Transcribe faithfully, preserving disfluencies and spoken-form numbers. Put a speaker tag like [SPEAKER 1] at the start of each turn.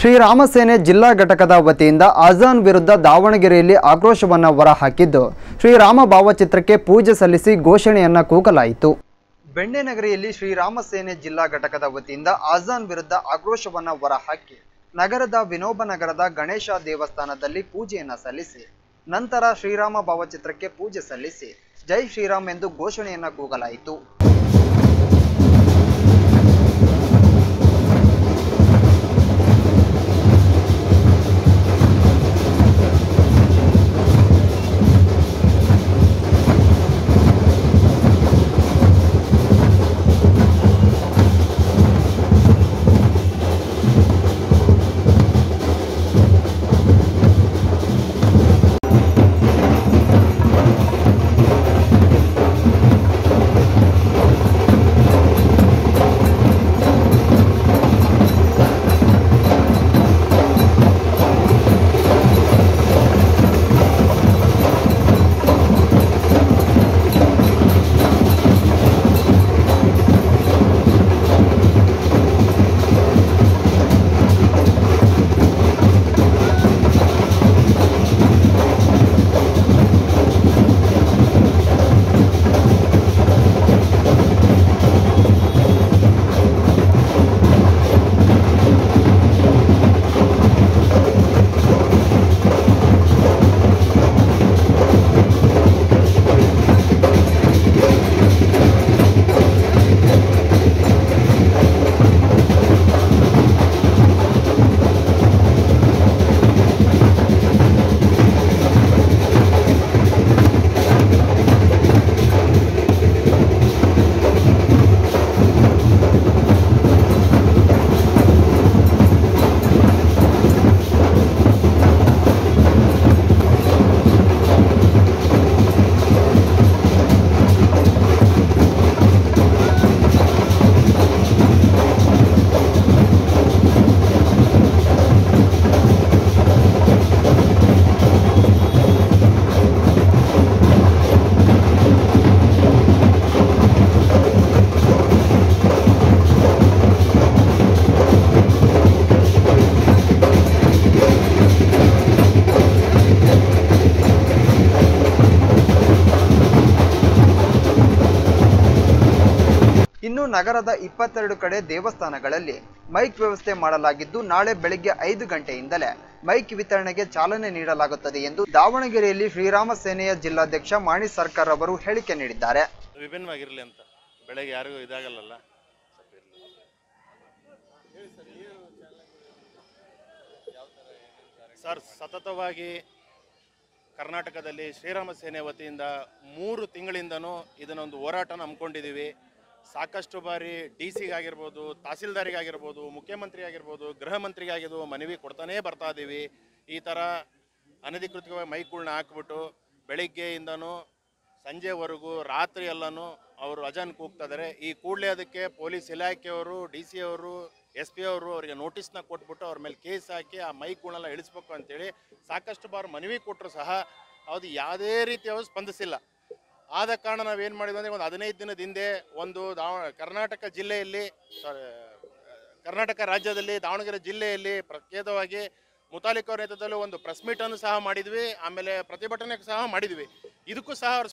[SPEAKER 1] ಶ್ರೀರಾಮ ಸೇನೆ ಜಿಲ್ಲಾ ಘಟಕದ ವತಿಯಿಂದ ಆಜಾನ್ ವಿರುದ್ಧ ದಾವಣಗೆರೆಯಲ್ಲಿ ಆಕ್ರೋಶವನ್ನು ಹೊರಹಾಕಿದ್ದು ಶ್ರೀರಾಮ ಭಾವಚಿತ್ರಕ್ಕೆ ಪೂಜೆ ಸಲ್ಲಿಸಿ ಘೋಷಣೆಯನ್ನು ಕೂಗಲಾಯಿತು. ಬೆಣ್ಣೆನಗರಿಯಲ್ಲಿ ಶ್ರೀರಾಮ ಸೇನೆ ಜಿಲ್ಲಾ ಘಟಕದ ವತಿಯಿಂದ ಆಜಾನ್ ವಿರುದ್ಧ ಆಕ್ರೋಶವನ್ನು ಹೊರಹಾಕಿ ನಗರದ ವಿನೋಬ ನಗರದ ಗಣೇಶ ದೇವಸ್ಥಾನದಲ್ಲಿ ಪೂಜೆಯನ್ನು ಸಲ್ಲಿಸಿ ನಂತರ ಶ್ರೀರಾಮ ಭಾವಚಿತ್ರಕ್ಕೆ ಪೂಜೆ ಸಲ್ಲಿಸಿ ಜೈ ಶ್ರೀರಾಮ್ ಎಂದು ಘೋಷಣೆಯನ್ನು ಕೂಗಲಾಯಿತು. ಇನ್ನು ನಗರದ ಇಪ್ಪತ್ತೆರಡು ಕಡೆ ದೇವಸ್ಥಾನಗಳಲ್ಲಿ ಮೈಕ್ ವ್ಯವಸ್ಥೆ ಮಾಡಲಾಗಿದ್ದು ನಾಳೆ ಬೆಳಗ್ಗೆ ಐದು ಗಂಟೆಯಿಂದಲೇ ಮೈಕ್ ವಿತರಣೆಗೆ ಚಾಲನೆ ನೀಡಲಾಗುತ್ತದೆ ಎಂದು ದಾವಣಗೆರೆಯಲ್ಲಿ ಶ್ರೀರಾಮ ಸೇನೆಯ ಜಿಲ್ಲಾಧ್ಯಕ್ಷ ಮಾಣಿ ಸರ್ಕಾರ್ ಅವರು ಹೇಳಿಕೆ ನೀಡಿದ್ದಾರೆ.
[SPEAKER 2] ವಿಭಿನ್ನವಾಗಿರಲಿ ಅಂತ ಬೆಳಗ್ಗೆ ಯಾರಿಗೂ ಇದಾಗಲ್ಲ. ಸರ್, ಸತತವಾಗಿ ಕರ್ನಾಟಕದಲ್ಲಿ ಶ್ರೀರಾಮ ಸೇನೆ ವತಿಯಿಂದ ಮೂರು ತಿಂಗಳಿಂದನೂ ಇದನ್ನೊಂದು ಹೋರಾಟನ ಹಮ್ಮಿಕೊಂಡಿದ್ದೀವಿ. ಸಾಕಷ್ಟು ಬಾರಿ ಡಿ ಸಿಗಾಗಿರ್ಬೋದು, ತಹಸೀಲ್ದಾರಿಗಾಗಿರ್ಬೋದು, ಮುಖ್ಯಮಂತ್ರಿ ಆಗಿರ್ಬೋದು, ಗೃಹ ಮಂತ್ರಿಗಾಗಿರ್ಬೋದು ಮನವಿ ಕೊಡ್ತಾನೇ ಬರ್ತಾ ಇದ್ದೀವಿ. ಈ ಥರ ಅನಧಿಕೃತವಾಗಿ ಮೈಕ್ಗಳನ್ನ ಹಾಕ್ಬಿಟ್ಟು ಬೆಳಿಗ್ಗೆಯಿಂದನೂ ಸಂಜೆವರೆಗೂ ರಾತ್ರಿ ಎಲ್ಲನೂ ಅವರು ಅಜಾನ್ ಕೂಗ್ತಿದ್ದಾರೆ. ಈ ಕೂಡಲೇ ಅದಕ್ಕೆ ಪೊಲೀಸ್ ಇಲಾಖೆಯವರು, ಡಿ ಸಿ ಅವರು, ಎಸ್ ಪಿ ಅವರು ಅವರಿಗೆ ನೋಟಿಸ್ನ ಕೊಟ್ಬಿಟ್ಟು ಅವ್ರ ಮೇಲೆ ಕೇಸ್ ಹಾಕಿ ಆ ಮೈಕ್ಗಳನ್ನೆಲ್ಲ ಇಳಿಸ್ಬೇಕು ಅಂತೇಳಿ ಸಾಕಷ್ಟು ಬಾರಿ ಮನವಿ ಕೊಟ್ಟರು ಸಹ ಅದು ಯಾವುದೇ ರೀತಿಯವರು ಸ್ಪಂದಿಸಿಲ್ಲ. ಆದ ಕಾರಣ ನಾವೇನು ಮಾಡಿದ್ವಿ ಅಂದರೆ ಒಂದು ಹದಿನೈದು ದಿನದ ಹಿಂದೆ ಒಂದು ದಾವ ಕರ್ನಾಟಕ ಜಿಲ್ಲೆಯಲ್ಲಿ ಕರ್ನಾಟಕ ರಾಜ್ಯದಲ್ಲಿ ದಾವಣಗೆರೆ ಜಿಲ್ಲೆಯಲ್ಲಿ ಪ್ರತ್ಯೇಕವಾಗಿ ಮುತಾಲಿಕ್ ಅವರ ನೇತೃತ್ವದಲ್ಲಿ ಒಂದು ಪ್ರೆಸ್ ಮೀಟನ್ನು ಸಹ ಮಾಡಿದ್ವಿ. ಆಮೇಲೆ ಪ್ರತಿಭಟನೆ ಸಹ ಮಾಡಿದ್ವಿ. ಇದಕ್ಕೂ ಸಹ ಅವ್ರು